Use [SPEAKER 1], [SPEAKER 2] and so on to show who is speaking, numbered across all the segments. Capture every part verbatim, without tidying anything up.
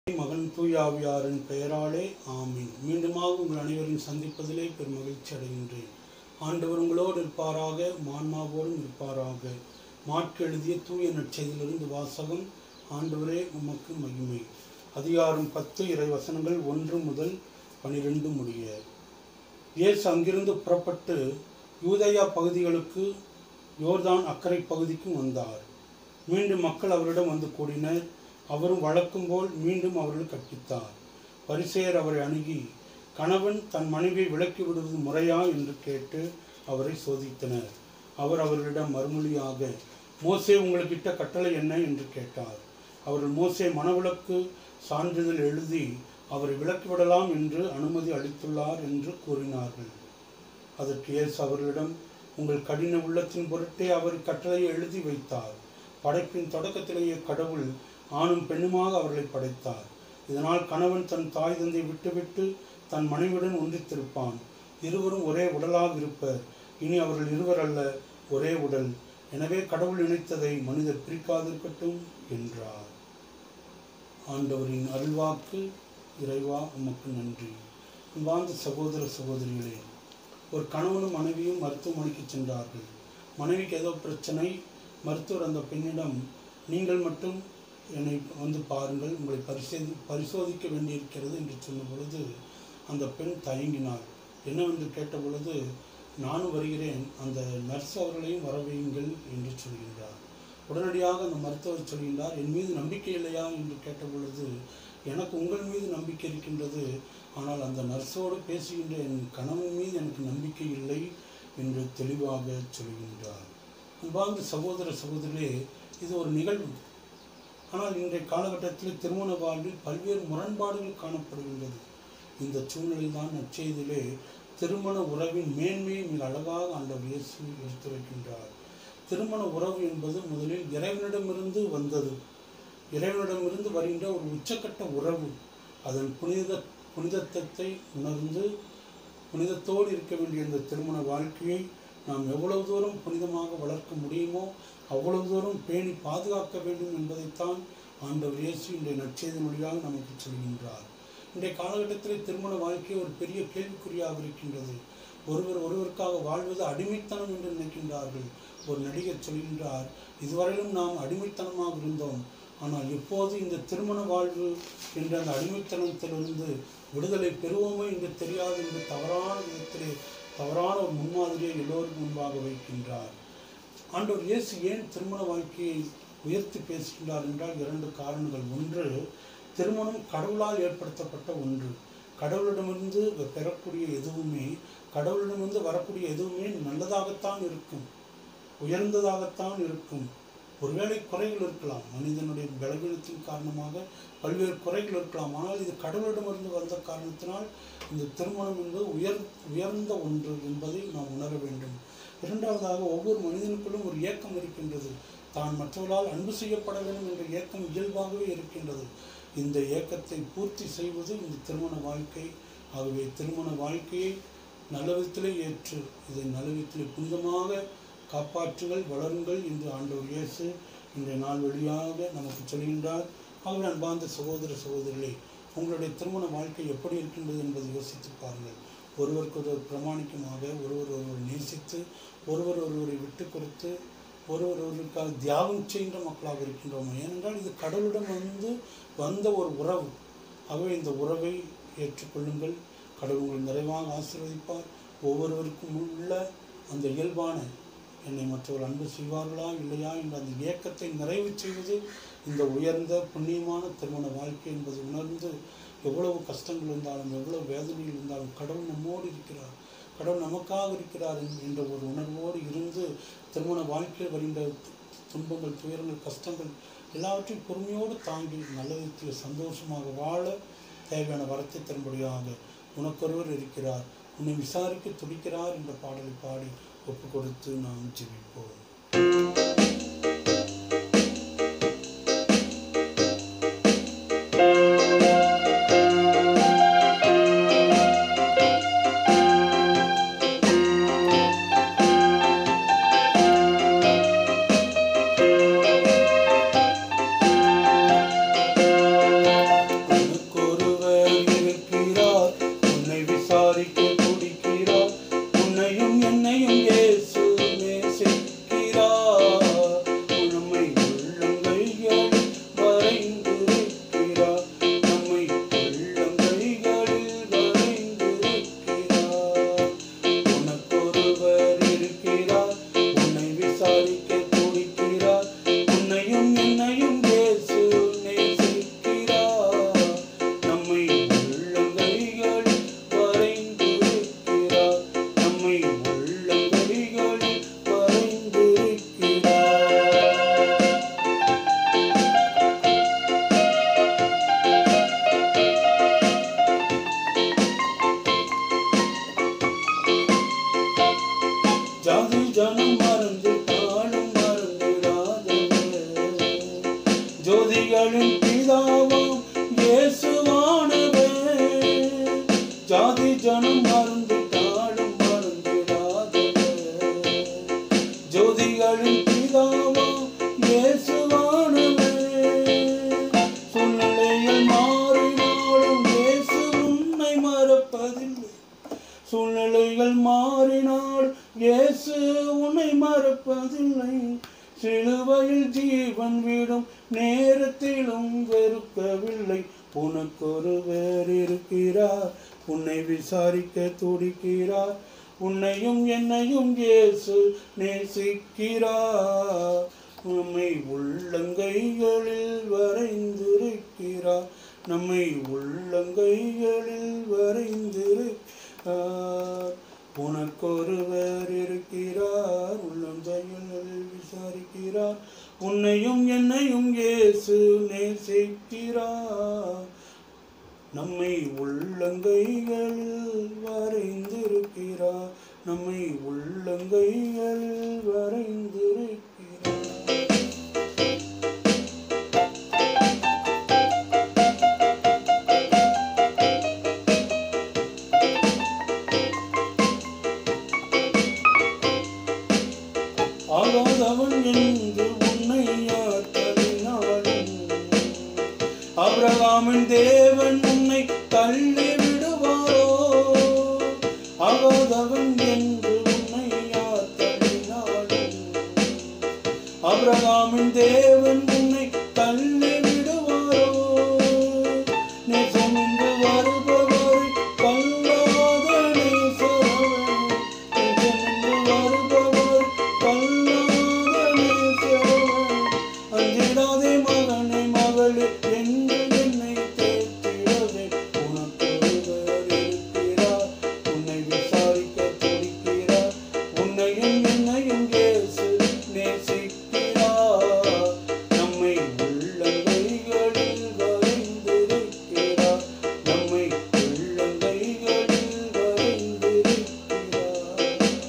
[SPEAKER 1] மகன் தூயாவியாரின் பெயராலே ஆமீன். மீண்டுமாக உங்கள் அனைவரையும் சந்திப்பதிலே பெரும் மகிழ்ச்சி அடைகின்றேன். ஆண்டவர் உங்களோடு இருப்பாராக, மான்மாவோடும் இருப்பாராக. மாற்கு எழுதிய தூய நற்செய்தியிலிருந்து வாசகம். ஆண்டவரே உமக்கு மகிமை. அதிகாரம் பத்து, இறை வசனங்கள் ஒன்று முதல் பனிரெண்டு முடிய. இயேசு அங்கிருந்து புறப்பட்டு யூதேயா பகுதிகளுக்கு யோர்தான் அக்கறை பகுதிக்கும் வந்தார். மீண்டும் மக்கள் அவரிடம் வந்து கூடினர். அவரும் வழக்கம் போல் மீண்டும் அவர்கள் கற்பித்தார். பரிசேயர் அவரை அணுகி, கணவன் தன் மனைவியை விலக்கி விடுவது முறையா என்று கேட்டு அவரை சோதித்தனர். அவர் அவர்களிடம் மறுமொழியாக, மோசே உங்களுக்கு இட்ட கட்டளை என்ன என்று கேட்டார். அவர்கள் மோசே மனவிலக்கு சான்றிதழ் எழுதி அவரை விலக்கிவிடலாம் என்று அனுமதி அளித்துள்ளார் என்று கூறினார்கள். அதற்கு இயேசு அவர்களிடம், உங்கள் கடின உள்ளத்தின் பொருட்டே அவர் கட்டளையை எழுதி வைத்தார். படைப்பின் தொடக்கத்திலேயே கடவுள் ஆணும் பெண்ணுமாக அவர்களை படைத்தார். இதனால் கணவன் தன் தாய் தந்தை விட்டுவிட்டு தன் மனைவியுடன் ஒன்றித்திருப்பான். இருவரும் ஒரே உடலாக இருப்பர். இனி அவர்கள் இருவர் அல்ல, ஒரே உடல். எனவே கடவுள் இணைத்ததை மனிதர் பிரிக்காதிருக்கட்டும் என்றார். ஆண்டவரின் அருள்வாக்கு. இறைவா உமக்கு நன்றி. வாழ்ந்த சகோதர சகோதரிகளே, ஒரு கணவனும் மனைவியும் மருத்துவமனைக்கு சென்றார்கள். மனைவிக்கு ஏதோ பிரச்சனை. மருத்துவர் அந்த பெண்ணிடம், நீங்கள் மட்டும் என்னை வந்து பாருங்கள், உங்களை பரிசோதி பரிசோதிக்க வேண்டியிருக்கிறது என்று சொன்ன பொழுது அந்த பெண் தயங்கினார். என்னவென்று கேட்ட பொழுது, நானும் வருகிறேன், அந்த நர்ஸ் அவர்களையும் வரவையுங்கள் என்று சொல்கின்றார். உடனடியாக அந்த மருத்துவர் சொல்கின்றார், என் மீது நம்பிக்கை இல்லையா என்று கேட்ட பொழுது, எனக்கு உங்கள் மீது நம்பிக்கை இருக்கின்றது, ஆனால் அந்த நர்ஸோடு பேசுகின்ற என் கணவன் மீது எனக்கு நம்பிக்கை இல்லை என்று தெளிவாக சொல்கின்றார். அன்பார்ந்த சகோதர சகோதரிகளே, இது ஒரு நிகழ்வு. ஆனால் இன்றைய காலகட்டத்தில் திருமண வாழ்வில் பல்வேறு முரண்பாடுகள் காணப்படுகின்றது. இந்த சூழ்நிலையில் தான் நற்செய்தியிலே திருமண உறவின் மேன்மையை மிக அழகாக ஆண்டவர் இயேசு எடுத்துரைக்கின்றார். திருமண உறவு என்பது முதலில் இறைவனிடமிருந்து வந்தது. இறைவனிடமிருந்து வருகின்ற ஒரு உச்சக்கட்ட உறவு. அதன் புனித புனிதத்தை உணர்ந்து புனிதத்தோடு இருக்க வேண்டிய இந்த திருமண வாழ்க்கையை நாம் எவ்வளவு தூரம் புனிதமாக வளர்க்க முடியுமோ அவ்வளவு தூரம் பேணி பாதுகாக்க வேண்டும் என்பதைத்தான் ஆண்டவர் இயேசு இன்றைய நற்செய்தி மொழியாக நமக்கு சொல்கின்றார். இன்றைய காலகட்டத்தில் திருமண வாழ்க்கை ஒரு பெரிய கேள்விக்குறியாக இருக்கின்றது. ஒருவர் ஒருவருக்காக வாழ்வது அடிமைத்தனம் என்று நினைக்கின்றார்கள். ஒரு நடிகர் சொல்கின்றார், இதுவரையிலும் நாம் அடிமைத்தனமாக இருந்தோம், ஆனால் எப்போது இந்த திருமண வாழ்வு என்ற அந்த அடிமைத்தனத்திலிருந்து விடுதலை பெறுவோமோ என்று தெரியாது என்று தவறான விதத்திலே தவறான ஒரு முன்மாதிரியை எல்லோருக்கும் முன்பாக வைக்கின்றார். ஆண்டவர் இயேசு ஏன் திருமண வாழ்க்கையை உயர்த்தி பேசுகின்றார் என்றால் இரண்டு காரணங்கள். ஒன்று, திருமணம் கடவுளால் ஏற்படுத்தப்பட்ட ஒன்று. கடவுளிடமிருந்து பெறக்கூடிய எதுவுமே, கடவுளிடமிருந்து வரக்கூடிய எதுவுமே நல்லதாகத்தான் இருக்கும், உயர்ந்ததாகத்தான் இருக்கும். ஒருவேளை குறைகள் இருக்கலாம், மனிதனுடைய பலவீனத்தின் காரணமாக பல்வேறு குறைகள் இருக்கலாம், ஆனால் இது கடவுளிடமிருந்து வந்த காரணத்தினால் இந்த திருமணம் என்பது உயர் உயர்ந்த ஒன்று என்பதை நாம் உணர வேண்டும். இரண்டாவதாக, ஒவ்வொரு மனிதனுக்குள்ளும் ஒரு ஏக்கம் இருக்கின்றது. தான் மற்றவர்களால் அன்பு செய்யப்பட வேண்டும் என்ற ஏக்கம் இயல்பாகவே இருக்கின்றது. இந்த ஏக்கத்தை பூர்த்தி செய்வது இந்த திருமண வாழ்க்கை. ஆகவே திருமண வாழ்க்கையை நல்ல விதத்திலே ஏற்று இதை நல்ல விதத்திலே புனிதமாக காப்பாற்றுங்கள், வளருங்கள் என்று ஆண்டவர் இயேசு இன்றைய நாள் வழியாக நமக்கு சொல்கின்றார். ஆகவே அன்பார்ந்த சகோதர சகோதரிகளே, உங்களுடைய திருமண வாழ்க்கை எப்படி இருக்கின்றது என்பதை யோசித்து பாருங்கள். ஒருவருக்கு ஒருவர் பிரமாணிக்கமாக, ஒருவர் ஒருவர் நேசித்து, ஒருவர் ஒருவரை விட்டு கொடுத்து, ஒருவர் ஒருவருக்காக தியாகம் செய்கின்ற மக்களாக இருக்கின்றோம். ஏனென்றால் இது கடவுளிடம் வந்து வந்த ஒரு உறவு. ஆகவே இந்த உறவை ஏற்றுக்கொள்ளுங்கள். கடவுள் உங்களை நிறைவாக ஆசீர்வதிப்பார். ஒவ்வொருவருக்கும் உள்ள அந்த இயல்பான, என்னை மற்றவர் அன்பு செய்வார்களா இல்லையா என்ற அந்த இயக்கத்தை நிறைவு செய்வது இந்த உயர்ந்த புண்ணியமான திருமண வாழ்க்கை என்பதை உணர்ந்து, எவ்வளவு கஷ்டங்கள் இருந்தாலும் எவ்வளவு வேதனைகள் இருந்தாலும் கடவுள் நம்மோடு இருக்கிறார், கடவுள் நமக்காக இருக்கிறார் என்ற ஒரு உணர்வோடு இருந்து திருமண வாழ்க்கையில் வருகின்ற துன்பங்கள், துயரங்கள், கஷ்டங்கள் எல்லாவற்றையும் பொறுமையோடு தாங்கி நல்ல விதத்தில் சந்தோஷமாக வாழ தேவையான வரத்தை தரும்படியாக உனக்கொருவர் இருக்கிறார், உன்னை விசாரிக்க துடிக்கிறார் என்ற பாடலை பாடி ஒப்பு கொடுத்து நாம் ஜெபிப்போம். ஜனம் மறந்துட்டாலும் மறந்துடாதவர் ஜோதிகளின் பிதாவா இயேசுவானவர் சூழ்நிலைகள் மாறினாலும் இயேசு உன்னை மறப்பதில்லை சூழ்நிலைகள் மாறினால் இயேசு உன்னை மறப்பதில்லை சிலுவையில் ஜீவன் விடும் நேரத்திலும் வெறுக்கவில்லை உனக்கொருவர் இருக்கிறார் உன்னை விசாரிக்க துடிக்கிறார் உன்னையும் என்னையும் இயேசு நேசிக்கிறார் நம்மை உள்ளங்கைகளில் வரைந்திருக்கிறார் நம்மை உள்ளங்கைகளில் வரைந்திருக்கிறார் உனக்கொருவர் இருக்கிறார் உள்ளங்கைகளில் விசாரிக்கிறார் உன்னையும் என்னையும் இயேசு நேசிக்கிறார் நம்மை உள்ளங்கைகளில் வரைந்திருக்கிறார் நம்மை உள்ளங்கைகளில் வரைந்திருக்கிறார் ஆகாதவன் என்று உன்னை யார் தள்ளினாலும் ஆபிரகாமின் தேவன் உன்னை தள்ளி விடுவாரோ ஆகாதவன் என்று உன்னை யார் தள்ளினாலும் ஆபிரகாமின் தேவன் உன்னை தள்ளி விடுவாரோ நேசமென்று வருபவரை கல்லாத நேசரவன் நேசமென்று வருபவர் கல்லாத நேசரவன் அஞ்சிடாதே மகனை மகளே என்று என்னை தேர்த்திடவே உனக்கொருவர் இருக்கிறார் உன்னை விசாரிக்க துடிக்கிறார் உன்னையும் என்னையும் இயேசு நேசிக்கிறார் நம்மை உள்ளங்கைகளில் வரைந்திருக்கிறார் நம்மை உள்ளங்கைகளில் வரைந்திருக்கிறார்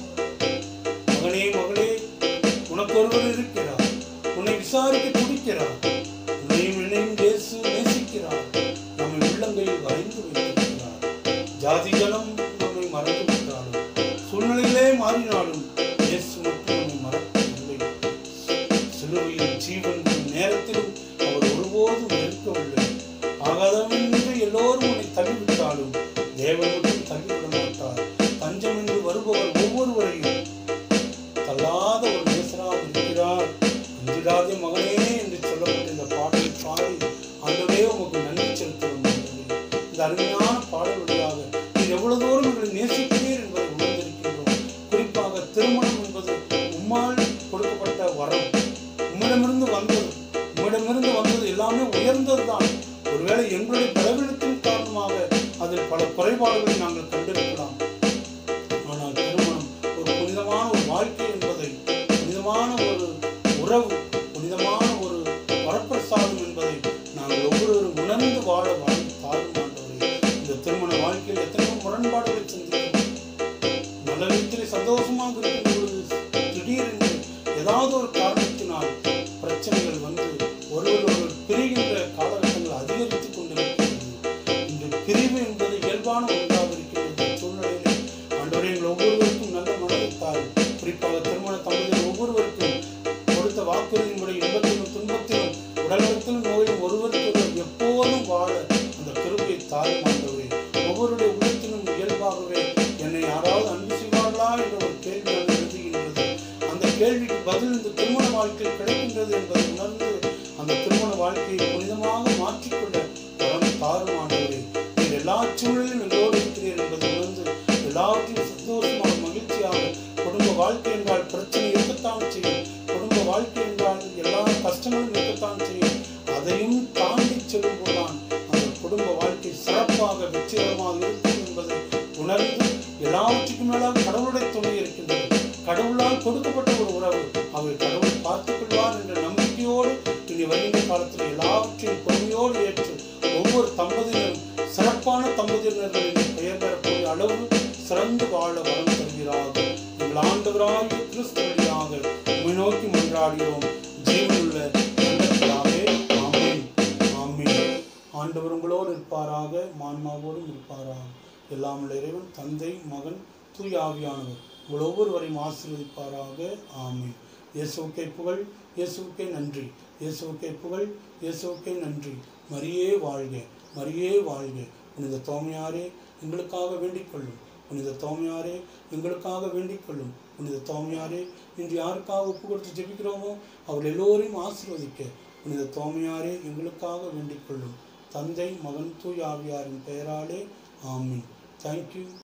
[SPEAKER 1] மகனே மகளே உனக்கொருவர் இருக்கிறார் உன்னை விசாரிக்க துடிக்கிறார் உன்னையும் என்னையும் இயேசு நேசிக்கிறார் நம்மை உள்ளங்கையில் வரைந்து வைத்திருக்கிறார் ஜாதி ஜனம் நம்மை மறந்து விட்டாலும் சூழ்நிலையிலே மாறினாலும் இயேசு மட்டும் நம்மை மறக்கவில்லை சிலுவையில் ஜீவன் நேரத்திலும் அவர் ஒருபோதும் வெறுக்கவில்லை ஆகாதவன் என்று எல்லோரும் உன்னை தள்ளிவிட்டாலும் தேவன் மட்டும் தள்ளிவிட மாட்டார் தஞ்சம் என்று வருபவர் ஒவ்வொருவரையும் தள்ளாத ஒரு நேசராக இருக்கிறார் அஞ்சிடாதே மகனே என்று சொல்லப்பட்ட இந்த பாடலை பாடி ஆண்டவரே உமக்கு நன்றி செலுத்துகிறோம் ஆண்டவரே. இந்த அருமையான பாடல் வழியாக நீர் எவ்வளவு தூரம் எங்களை நேசிக்கிறீர் என்பதை உணர்ந்திருக்கின்றோம். குறிப்பாக திருமணம் என்பது உம்மால் கொடுக்கப்பட்ட வரம் உம்மிடமிருந்து வந்தது உம்மிடமிருந்து வந்தது எல்லாமே உயர்ந்ததுதான். ஒருவேளை எங்களுடைய பலவீனத்தின் காரணமாக அதில் பல குறைபாடுகளை நாங்கள் கண்டிருக்கலாம். ஆனால் திருமணம் ஒரு புனிதமான ஒரு வாழ்க்கை என்பதை புனிதமான ஒரு உறவு புனிதமான ஒரு வரப்பிரசாதம் என்பதை நாங்கள் ஒவ்வொருவரும் உணர்ந்து வாழ வாழ்ந்து தாரும் ஆண்டவரே. இந்த திருமண வாழ்க்கையில் எத்தனையோ முரண்பாடுகளை சந்திக்கிறோம். நல்ல விதத்திலே சந்தோஷமாக இருக்கும் பொழுது திடீரென்று ஏதாவது ஒரு காரணத்தினால் பிரச்சனைகள் வந்து ஒருவர் ஒருவர் பிரிகின்ற காலகட்டங்கள் அதிகரித்துக் கொண்டிருக்கிறது. இன்று பிரிவு என்பது இயல்பான ஒன்றாக இருக்கின்ற சூழ்நிலையிலே ஆண்டவரே எங்கள் ஒவ்வொருவருக்கும் நல்ல மனதை தாரும். குறிப்பாக திருமண தம்பதிகள் ஒவ்வொருவருக்கும் கொடுத்த வாக்குறுதியினுடைய இன்பத்திலும் துன்பத்திலும் உடல்நலத்திலும் நோயும் ஒருவருக்கொருவர் எப்போதும் வாழ அந்த கிருபையை தாரும் ஆண்டவரே. ஒவ்வொருடைய உள்ளத்திலும் இயல்பாகவே என்னை யாராவது அன்பு செய்வார்களா என்ற ஒரு கேள்வி அங்கு எழுதுகின்றது. அந்த கேள்விக்கு பதில் இந்த திருமண வாழ்க்கையில் கிடைக்கின்றது என்பதை உணர்ந்து அந்த திருமண வாழ்க்கையை புனிதமாக மாற்றிக்கொள்ள வரம் தாரும் ஆண்டவரே. நீர் எல்லா சூழலிலும் எங்களோடு இருக்கிறீர் என்பதை உணர்ந்து எல்லாவற்றையும் சந்தோஷமாக மகிழ்ச்சியாக குடும்ப வாழ்க்கை என்றால் பிரச்சனை இருக்கத்தான் செய்யும். குடும்ப வாழ்க்கை என்றால் எல்லா கஷ்டங்களும் இருக்கத்தான் செய்யும். அதையும் தாண்டி செல்லும் போதுதான் அந்த குடும்ப வாழ்க்கை சிறப்பாக வெற்றிகரமாக இருக்கும் என்பதை உணர்ந்து எல்லாவற்றுக்கும் மேலாக கடவுளுடைய துணை இருக்கின்றது. கடவுளால் கொடுக்கப்பட்ட ஒரு உறவு அவர் கடவுளை பார்த்துக் கொள்வார் என்ற நம்பிக்கையோடு இனி வருகின்ற காலத்தில் எல்லாவற்றையும் பொறுமையோடு ஏற்று ஒவ்வொரு தம்பதியினரும் சிறப்பான தம்பதியினர்களின் பெயர் பெறக்கூடிய அளவு சிறந்து வாழ வரம் தருகிறார்கள். எங்கள் ஆண்டவராகிய கிறிஸ்து வழியாக உம்மை நோக்கி மன்றாடுகிறோம். ஜீவனுள்ள நல்லவராகவே ஆமென் ஆமென். ஆண்டவர் உங்களோடு இருப்பாராக, ஆன்மாவோடும் இருப்பாராக. எல்லாம் உள்ள இறைவன் தந்தை, மகன், தூய ஆவியானவர் உங்கள் ஒவ்வொருவரையும் ஆசீர்வதிப்பாராக. ஆமென். இயேசுவுக்கே புகழ், இயேசுவுக்கே நன்றி, இயேசுவுக்கே புகழ், இயேசுவுக்கே நன்றி. மரியே வாழ்க, மரியே வாழ்க. புனித தோமையாரே எங்களுக்காக வேண்டிக் கொள்ளும். புனித தோமையாரே எங்களுக்காக வேண்டிக் கொள்ளும். புனித தோமையாரே இன்று யாருக்காக ஒப்பு கொடுத்து ஜெபிக்கிறோமோ அவர்கள் எல்லோரையும் ஆசீர்வதிக்க புனித தோமையாரே எங்களுக்காக வேண்டிக் கொள்ளும். தந்தை, மகன், தூய ஆவியாரின் பெயராலே ஆமென். தேங்க்யூ.